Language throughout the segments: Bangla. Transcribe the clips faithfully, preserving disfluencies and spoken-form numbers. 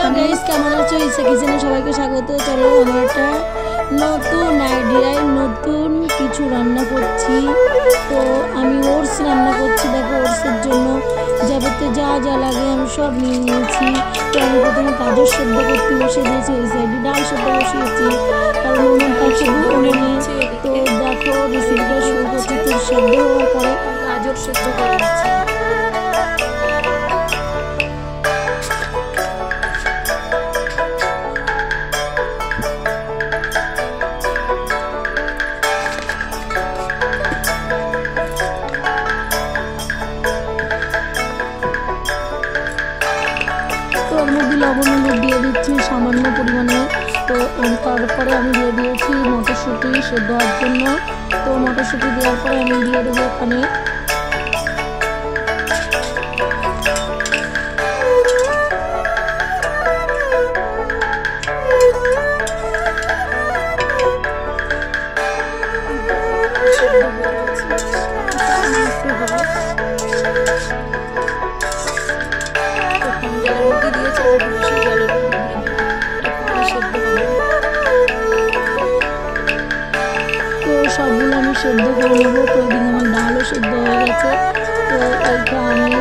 গাইস, কেমন আছো? ইসা কিচেনে সবাইকে স্বাগত। চলো আমরা একটা নতুন আইডিয়ায় নতুন কিছু রান্না করছি। তো আমি ওটস রান্না করছি। দেখো, ওটসের জন্য যাবতীয় যা যা লাগে আমি সব নিয়ে নিয়েছি। তো আমি প্রথমে গাজর সেদ্ধ করতে বসে দিয়েছি, ওই সাইডে ডাল সেদ্ধ বসিয়েছি, কারণ ডাল সেদ্ধ করে নিয়েছি। তো দেখো রেসিপিটা শুরু করছি। তো সেদ্ধ হওয়ার পরে গাজর সেদ্ধ করে দিচ্ছি। তো ওর মধ্যে লবণ হলুদ দিয়ে দিচ্ছি সামান্য পরিমাণে। তো তারপরে আমি দিয়ে দিয়েছি মটরশুঁটি সেদ্ধ হওয়ার জন্য। তো মটরশুঁটি দেওয়ার পরে আমি দিয়ে দেবো এখানে সবগুলো আমি সেদ্ধ করে নেবো। তো ওইদিকে আমার ডালও সেদ্ধ হয়ে গেছে। তো এইটা আমি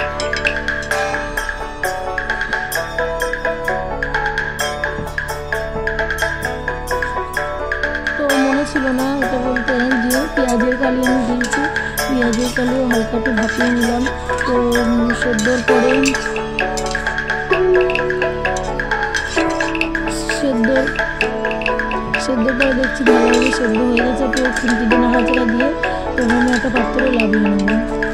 তো মনে ছিল না এটা বলতে যে পেঁয়াজের কালি আমি দিয়েছি। পেঁয়াজের কালিও হালকা একটু ভাপিয়ে নিলাম। তো সেদ্ধর পরে সেদ্ধ সেদ্ধ করে দেখছি ভালোভাবে সেদ্ধ হয়ে গেছে। তো খুন্তি দিয়ে নাড়াচাড়া দিয়ে তো আমি একটা পাত্রে লাগিয়ে নেব।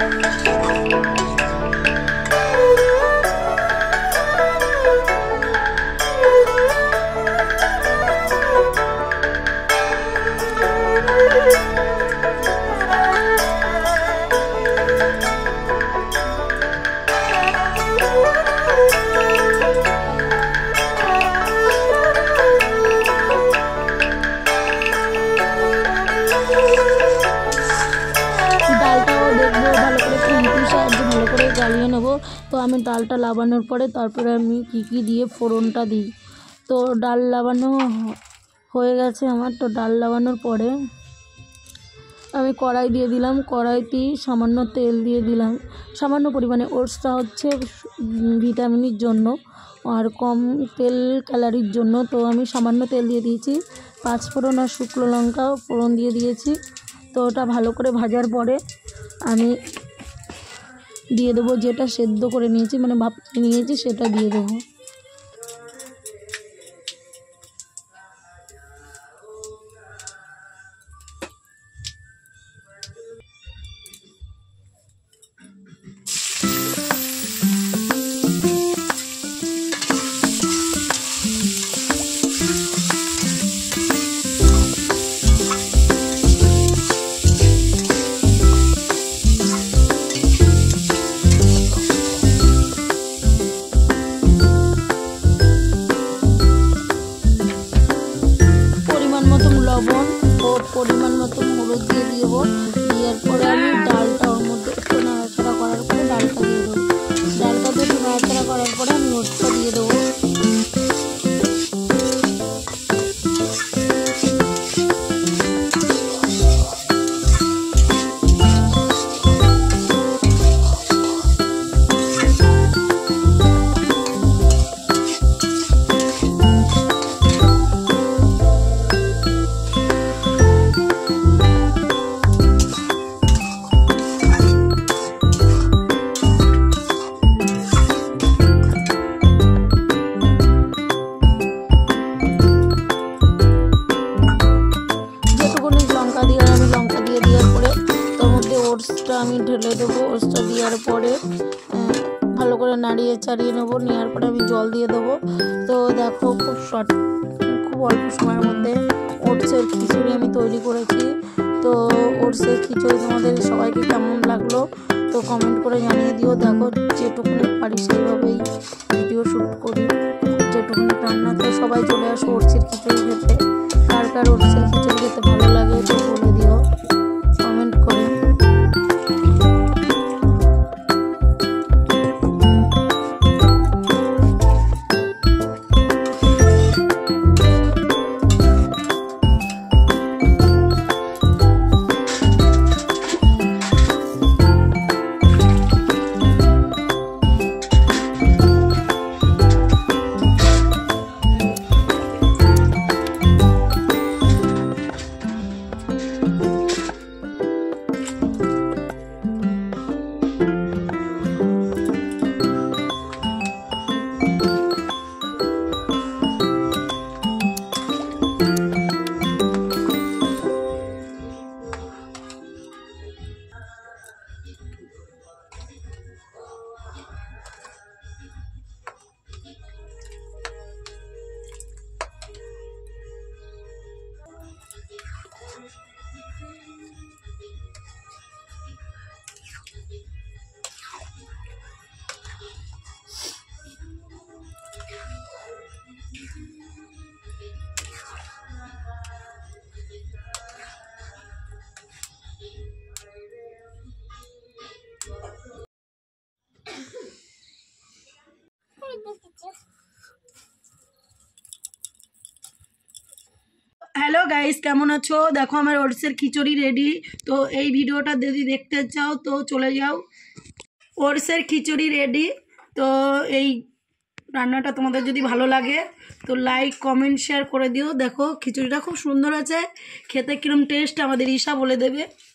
জ্বালিয়ে নেবো। তো আমি ডালটা লাবানোর পরে তারপরে আমি কী কী দিয়ে ফোড়নটা দিই। তো ডাল লাবানো হয়ে গেছে আমার। তো ডাল লাবানোর পরে আমি কড়াই দিয়ে দিলাম। কড়াইতে সামান্য তেল দিয়ে দিলাম, সামান্য পরিমাণে। ওটসটা হচ্ছে ভিটামিনের জন্য আর কম তেল ক্যালারির জন্য। তো আমি সামান্য তেল দিয়ে দিয়েছি। পাঁচ ফোড়ন আর শুকনো লঙ্কা ফোড়ন দিয়ে দিয়েছি। তো ওটা ভালো করে ভাজার পরে আমি দিয়ে দেবো যেটা সেদ্ধ করে নিয়েছি, মানে ভাপিয়ে নিয়েছি, সেটা দিয়ে দেবো। লবণ ও পরিমাণ মতো হলুদ দিয়ে দেবো। দেওয়ার পরে আমি ডালটা ওর মধ্যে একটু নাড়াচাড়া করার পরে ডালটা দিয়ে দেবো। ডালটা দিয়ে একটু নাড়াচাড়া করার পরে আমি ওটসটা দিয়ে দেবো। ওটসটা আমি ঢেলে দেবো। ওটসটা দেওয়ার পরে ভালো করে নাড়িয়ে চাড়িয়ে নেবো। নেওয়ার পরে আমি জল দিয়ে দেবো। তো দেখো খুব শর্ট খুব অল্প সময়ের মধ্যে ওটসের খিচুড়ি আমি তৈরি করেছি। তো ওটসের খিচুড়ি তোমাদের সবাইকে কেমন লাগলো তো কমেন্ট করে জানিয়ে দিও। দেখো যেটুকুনি পারি সেইভাবেই ভিডিও শ্যুট করি, যেটুকুনি রান্নাতে। সবাই চলে আসো ওটসের খিচুড়ি খেতে। কার কার ওটসের খিচুড়ি খেতে ভালো লাগে তো বলে দিও কমেন্ট করে। হ্যালো গাইস, কেমন আছো? দেখো আমার ওটসের খিচুড়ি রেডি। তো এই ভিডিওটা যদি দেখতে চাও তো চলে যাও। ওটসের খিচুড়ি রেডি। তো এই রান্নাটা তোমাদের যদি ভালো লাগে তো লাইক কমেন্ট শেয়ার করে দিও। দেখো খিচুড়িটা খুব সুন্দর আছে, খেতে কিরম টেস্ট আমাদের ঈশা বলে দেবে।